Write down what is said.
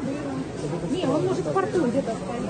было. Не, он может в порту где-то стоять.